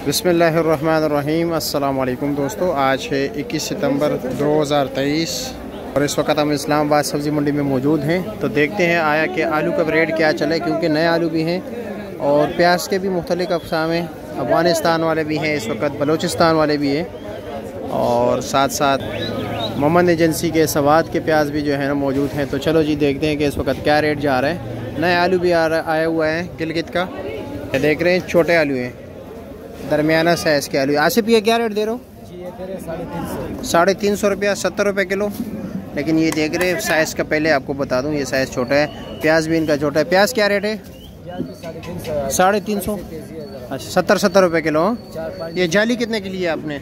बिस्मिल्लाहिर्रहमानिर्रहीम। अस्सलाम वालेकुम दोस्तों, आज है 21 सितंबर 2023 और इस वक्त हम इस्लामाबाद सब्ज़ी मंडी में मौजूद हैं। तो देखते हैं आया कि आलू का रेट क्या चले, क्योंकि नए आलू भी हैं और प्याज के भी मुख्तलिफ़ अक़साम हैं। अफ़गानिस्तान वाले भी हैं, इस वक्त बलूचिस्तान वाले भी हैं और साथ साथ मोहम्मद एजेंसी के सवाद के प्याज भी जो है ना मौजूद हैं। तो चलो जी देखते हैं कि इस वक्त क्या रेट जा रहा है। नए आलू भी आया हुआ है गिलगित का, देख रहे हैं छोटे आलू हैं, दरमियाना साइज़ के आलू। आसिफ ये क्या रेट दे रहे हो? 350 रुपया, 70 रुपये किलो। लेकिन ये देख रहे साइज़ का, पहले आपको बता दूं ये साइज़ छोटा है, प्याज भी इनका छोटा है। प्याज क्या रेट है? 350। अच्छा 70 रुपये किलो। ये जाली कितने की ली है आपने?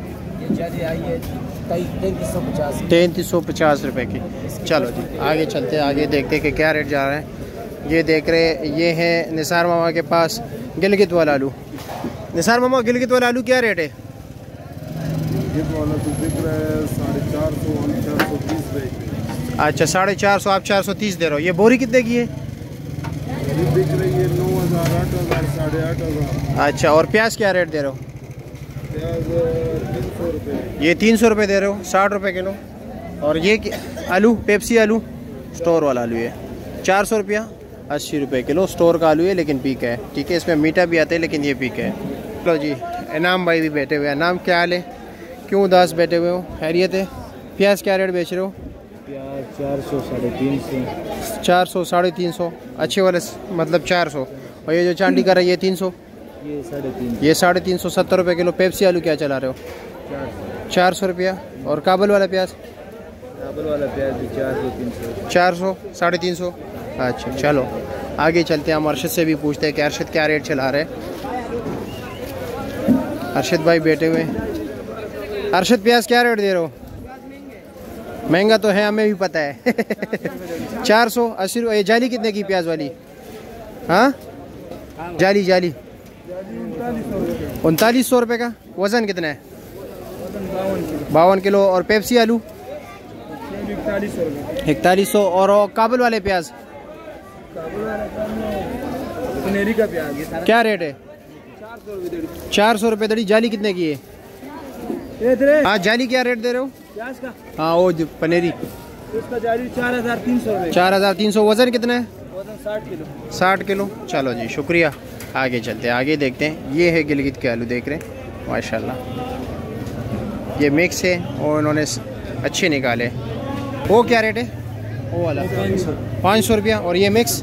3350 रुपये की। चलो जी आगे चलते हैं, आगे देखते हैं कि क्या रेट जा रहा है। ये देख रहे ये है निसार मामा के पास गिलगित वाला आलू। निसार मामा गिलगित वाला आलू क्या रेट है? वाला तो बिक रहा है 450, 430 रुपये। अच्छा 450, आप 430 दे रहे हो। ये बोरी कितने की है? ये बिक रही है 9000, 8000, 8500। अच्छा और प्याज क्या रेट दे रहे हो? प्याज 300 रुपये। ये 300 रुपये दे रहे हो, 60 रुपये किलो। और ये आलू पेप्सी आलू स्टोर वाला आलू है 400 रुपया, 80 रुपये किलो। स्टोर का आलू है लेकिन पीका है, ठीक है। इसमें मीठा भी आता है लेकिन ये पीका है। चलो जी इनाम भाई भी बैठे हुए हैं। नाम क्या हाल है, क्यों उदास बैठे हुए हो? खैरियत है? प्याज क्या रेट बेच रहे हो? प्याज 400, 350। 400, 350 अच्छे वाले, मतलब 400। और ये जो चांदी का रहा है ये 300, ये 350। ये 350, 70 रुपये किलो। पेप्सी आलू क्या चला रहे हो? 400 रुपया। और काबुल वाला प्याज? काबुल वाला प्याज 400, 300। 400, 350। अच्छा चलो आगे चलते हैं, हम अरशद से भी पूछते हैं कि अरशद क्या रेट चला रहे हैं। अरशद भाई बैठे हुए हैं। अरशद प्याज क्या रेट दे रहे हो? महंगा तो है, हमें भी पता है। 480 रुपये। जाली कितने की प्याज वाली? हाँ जाली 3900 रुपये का। वज़न कितना है? 52 किलो। और पेप्सी आलू 4100। और काबुल वाले प्याज? पनेरी का प्याज क्या रेट है? 400 रुपये दड़ी। जाली कितने की है? हाँ जाली क्या रेट दे रहे हो? प्याज का? हाँ वो पनेरी इसका जाली 4300 रुपये। 4300। वज़न कितना है? वजन 60 किलो। 60 किलो। चलो जी शुक्रिया। आगे चलते हैं, आगे देखते हैं। ये है गिलगित के आलू, देख रहे हैं माशाल्लाह। ये मिक्स है और इन्होंने अच्छे निकाले। वो क्या रेट है? वो वाला 500 रुपया। और ये मिक्स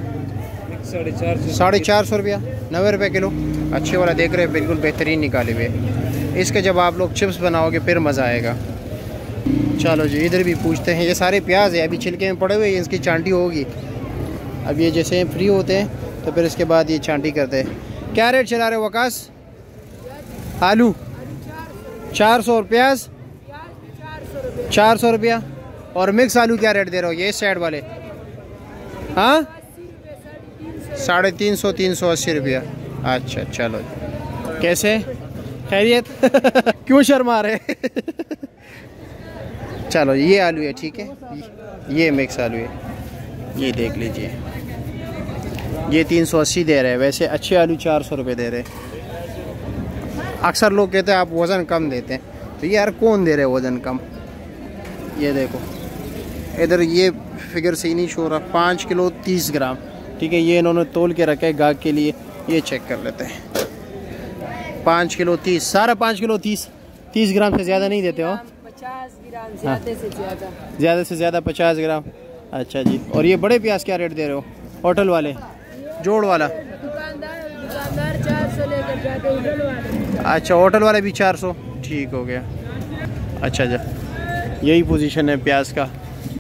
450 रुपया, 90 रुपये किलो। अच्छे वाला देख रहे हैं, बिल्कुल बेहतरीन निकाले हुए। इसके जब आप लोग चिप्स बनाओगे फिर मज़ा आएगा। चलो जी इधर भी पूछते हैं। ये सारे प्याज है, अभी छिलके में पड़े हुए, इसकी चांटी होगी। अब ये जैसे फ्री होते हैं तो फिर इसके बाद ये चांटी करते हैं। क्या रेट चला रहे हो वकास? आलू 400 और प्याज 400 रुपया। और मिक्स आलू क्या रेट दे रहे हो? ये साइड वाले? हाँ 350, 380 रुपया। अच्छा चलो कैसे, खैरियत? क्यों शर्मा रहे? चलो ये आलू है, ठीक है। ये मिक्स आलू है, ये देख लीजिए। ये 380 दे रहे हैं। वैसे अच्छे आलू 400 रुपये दे रहे हैं। अक्सर लोग कहते हैं आप वज़न कम देते हैं, तो यार कौन दे रहे हैं वज़न कम? ये देखो इधर ये फिगर सही नहीं शो रहा। 5 किलो 30 ग्राम, ठीक है। ये इन्होंने तोल के रखा है गाहक के लिए। ये चेक कर लेते हैं। 5 किलो 30, सारा 5 किलो 30 ग्राम से ज़्यादा नहीं देते हो? 50 ग्राम ज़्यादा से ज़्यादा 50 ग्राम। अच्छा जी। और ये बड़े प्याज क्या रेट दे रहे हो? होटल वाले, जोड़ वाला? दुकानदार 400 लेकर जाते, होटल वाले। अच्छा होटल वाले भी 400, ठीक हो गया। अच्छा जी यही पोजीशन है प्याज का।